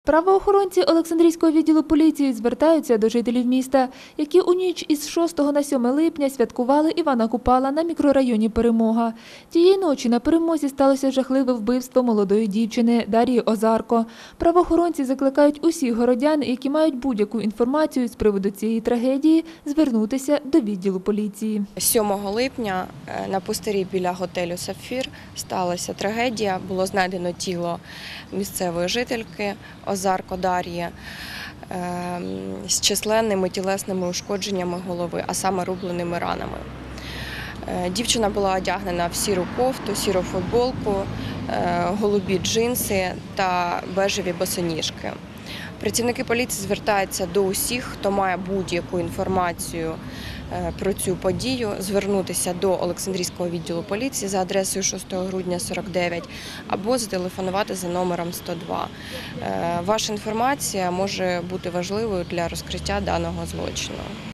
Правоохоронці Олександрійського відділу поліції звертаються до жителів міста, які у ніч із 6 на 7 липня святкували Івана Купала на мікрорайоні Перемога. Тієї ночі на Перемозі сталося жахливе вбивство молодої дівчини Дар'ї Озарко. Правоохоронці закликають усіх городян, які мають будь-яку інформацію з приводу цієї трагедії, звернутися до відділу поліції. 7 липня на пустирі біля готелю «Сапфір» сталася трагедія. Було знайдено тіло місцевої жительки Озарко Дар'ї з численними тілесними ушкодженнями голови, а саме рубленими ранами. Дівчина була одягнена в сіру кофту, сіру футболку, голубі джинси та бежеві босоніжки. Працівники поліції звертаються до усіх, хто має будь-яку інформацію про цю подію, звернутися до Олександрійського відділу поліції за адресою 6 грудня 49 або зателефонувати за номером 102. Ваша інформація може бути важливою для розкриття даного злочину.